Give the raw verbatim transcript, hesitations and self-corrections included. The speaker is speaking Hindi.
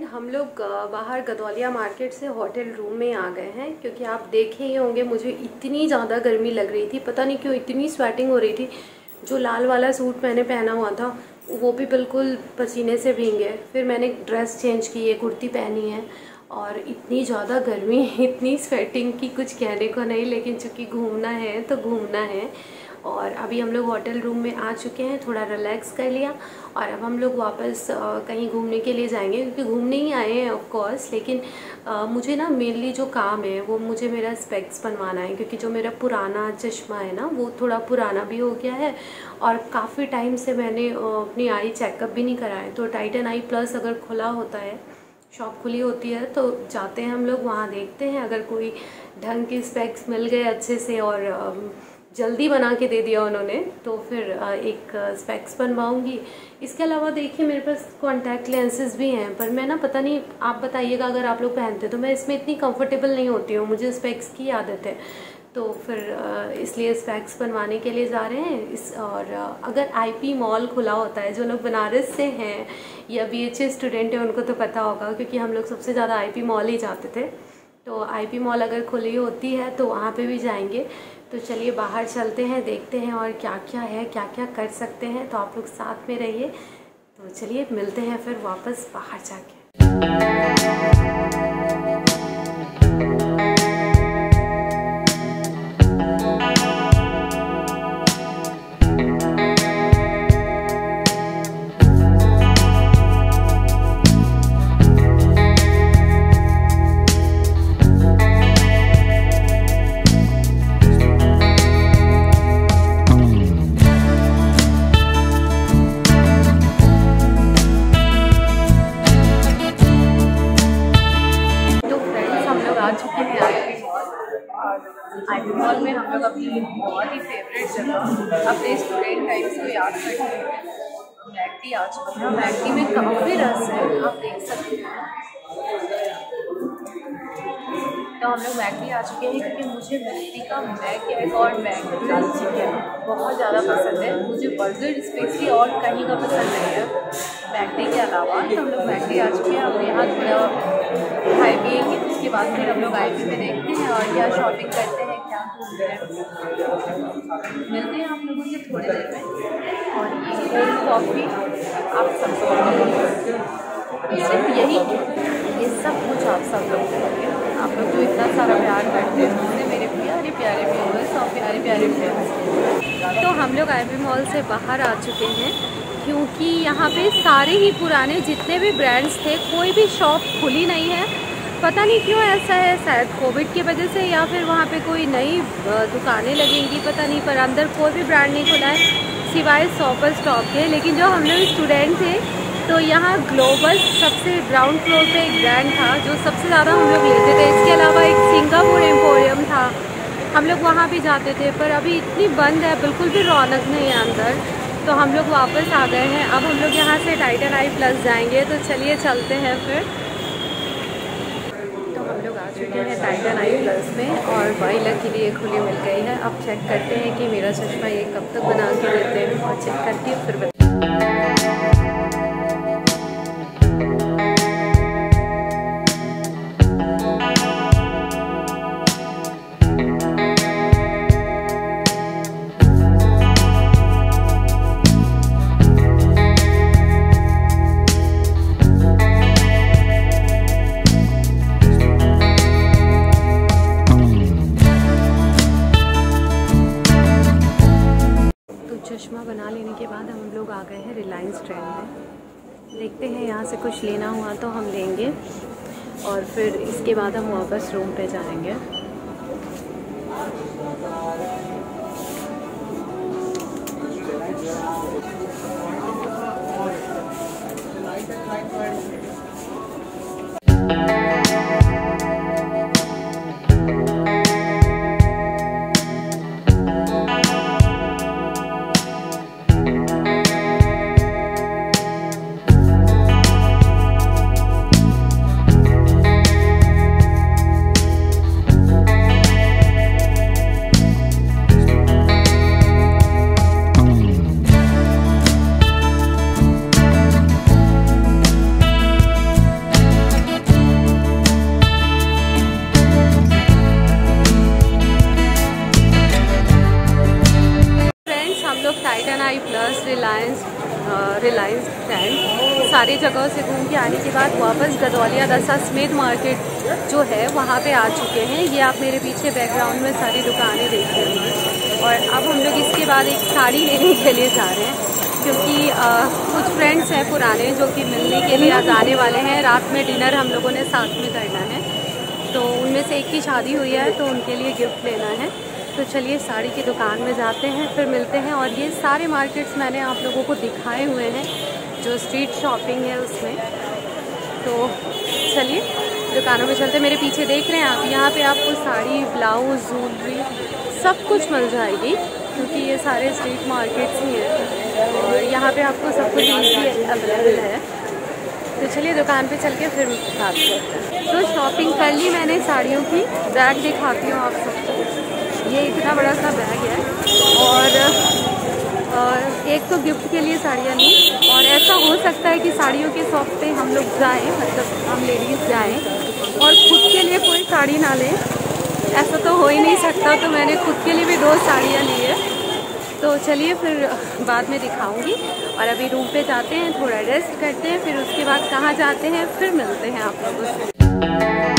हम लोग बाहर गदौलिया मार्केट से होटल रूम में आ गए हैं, क्योंकि आप देखे ही होंगे मुझे इतनी ज़्यादा गर्मी लग रही थी। पता नहीं क्यों इतनी स्वेटिंग हो रही थी। जो लाल वाला सूट मैंने पहना हुआ था वो भी बिल्कुल पसीने से भीग गए। फिर मैंने ड्रेस चेंज की है, कुर्ती पहनी है, और इतनी ज़्यादा गर्मी इतनी स्वेटिंग की कुछ कहने को नहीं। लेकिन चूँकि घूमना है तो घूमना है। और अभी हम लोग होटल रूम में आ चुके हैं, थोड़ा रिलैक्स कर लिया और अब हम लोग वापस कहीं घूमने के लिए जाएंगे, क्योंकि घूमने ही आए हैं ऑफ कोर्स। लेकिन आ, मुझे ना मेनली जो काम है वो मुझे मेरा स्पेक्स बनवाना है, क्योंकि जो मेरा पुराना चश्मा है ना वो थोड़ा पुराना भी हो गया है और काफ़ी टाइम से मैंने अपनी आई चेकअप भी नहीं कराया। तो टाइटन आई प्लस अगर खुला होता है, शॉप खुली होती है, तो जाते हैं हम लोग वहाँ, देखते हैं अगर कोई ढंग के स्पेक्स मिल गए अच्छे से और जल्दी बना के दे दिया उन्होंने, तो फिर एक स्पेक्स बनवाऊंगी। इसके अलावा देखिए मेरे पास कॉन्टैक्ट लेंसेज भी हैं, पर मैं ना पता नहीं, आप बताइएगा अगर आप लोग पहनते तो मैं इसमें इतनी कंफर्टेबल नहीं होती हूँ, मुझे स्पेक्स की आदत है। तो फिर इसलिए स्पेक्स बनवाने के लिए जा रहे हैं इस। और अगर आईपी मॉल खुला होता है, जो लोग बनारस से हैं या बीएचए स्टूडेंट हैं उनको तो पता होगा, क्योंकि हम लोग सबसे ज़्यादा आईपी मॉल ही जाते थे। तो आईपी मॉल अगर खुली होती है तो वहाँ पे भी जाएंगे। तो चलिए बाहर चलते हैं, देखते हैं और क्या क्या है, क्या क्या कर सकते हैं। तो आप लोग साथ में रहिए। तो चलिए मिलते हैं फिर वापस बाहर जाके। आईपी मॉल में हम लोग अपनी बहुत ही फेवरेट जगह अपने स्टूडेंट टाइम्स को याद करते हैं, मैकडी आ चुके हैं। मैकडी में काफ़ी रस है, आप देख सकते हैं। तो हम लोग मैकडी आ चुके हैं, क्योंकि मुझे मैकडी का मैक एग और मैकग्रिल चिकन बहुत ज़्यादा पसंद है। मुझे बर्गर स्पेशली और कहीं का पसंद नहीं है मैकडी के अलावा। तो हम लोग मैकडी आ चुके हैं, अब यहाँ थोड़ा खाई पिएंगे, उसके बाद फिर हम लोग आईपी में देखते हैं और क्या शॉपिंग करते हैं, क्या घूमते हैं। मिलते हैं आप लोगों से थोड़ी देर में। और ये कोल्ड कॉफ़ी आप सब सिर्फ यही ये सब कुछ आप सब लोग करेंगे। आप लोग जो इतना सारा प्यार करते हैं मुझे, मेरे प्यारे प्यारे व्यूअर्स और प्यारे प्यारे फ्रेंड्स। तो हम लोग आईपी मॉल से बाहर आ चुके हैं, क्योंकि यहाँ पे सारे ही पुराने जितने भी ब्रांड्स थे, कोई भी शॉप खुली नहीं है। पता नहीं क्यों ऐसा है, शायद कोविड की वजह से या फिर वहाँ पे कोई नई दुकानें लगेंगी, पता नहीं। पर अंदर कोई भी ब्रांड नहीं खुला है सिवाय शॉपर स्टॉप के। लेकिन जो हम लोग स्टूडेंट थे तो यहाँ ग्लोबल सबसे ग्राउंड फ्लोर पे एक ब्रांड था जो सबसे ज़्यादा हम लोग लेते थे। इसके अलावा एक सिंगापुर एम्पोरियम था, हम लोग वहाँ भी जाते थे। पर अभी इतनी बंद है, बिल्कुल भी रौनक नहीं है अंदर। तो हम लोग वापस आ गए हैं। अब हम लोग यहाँ से टाइटन आई प्लस जाएंगे। तो चलिए चलते हैं फिर। तो हम लोग आ चुके हैं टाइटन आई प्लस में और वाई लग के लिए खुली मिल गई है। अब चेक करते हैं कि मेरा चश्मा ये कब तक बना के देते हैं, और चेक करके फिर बता। चश्मा बना लेने के बाद हम लोग आ गए हैं रिलायंस ट्रेंड में। देखते हैं यहाँ से कुछ लेना हुआ तो हम लेंगे और फिर इसके बाद हम वापस रूम पे जाएंगे। जगह से घूम के आने के बाद वापस गदौलिया दशाश्वमेध मार्केट जो है वहाँ पे आ चुके हैं। ये आप मेरे पीछे बैकग्राउंड में सारी दुकानें देख रहे हैं। और अब हम लोग इसके बाद एक साड़ी लेने के लिए जा रहे हैं, क्योंकि आ, कुछ फ्रेंड्स हैं पुराने जो कि मिलने के लिए आज आने वाले हैं। रात में डिनर हम लोगों ने साथ में करना है, तो उनमें से एक की शादी हुई है तो उनके लिए गिफ्ट लेना है। तो चलिए साड़ी की दुकान में जाते हैं, फिर मिलते हैं। और ये सारे मार्केट्स मैंने आप लोगों को दिखाए हुए हैं जो स्ट्रीट शॉपिंग है उसमें। तो चलिए दुकानों में चलते हैं। मेरे पीछे देख रहे हैं आप, यहाँ पे आपको साड़ी, ब्लाउज, ज्वेलरी सब कुछ मिल जाएगी, क्योंकि ये सारे स्ट्रीट मार्केट्स ही हैं और यहाँ पे आपको सब कुछ ईजी अवेलेबल है। तो चलिए दुकान पे चल के फिर बात करते हैं। तो शॉपिंग कर ली मैंने साड़ियों की। बैग दिखाती हूँ आप सबको। ये इतना बड़ा सा बैग है और, और एक तो गिफ्ट के लिए साड़ियाँ ली, और ऐसा हो सकता है कि साड़ियों के शॉप पे हम लोग जाएं, मतलब हम लेडीज़ जाएं और खुद के लिए कोई साड़ी ना लें, ऐसा तो हो ही नहीं सकता। तो मैंने खुद के लिए भी दो साड़ियाँ ली है। तो चलिए फिर बाद में दिखाऊंगी। और अभी रूम पे जाते हैं, थोड़ा रेस्ट करते हैं, फिर उसके बाद कहाँ जाते हैं फिर मिलते हैं आप लोगों से।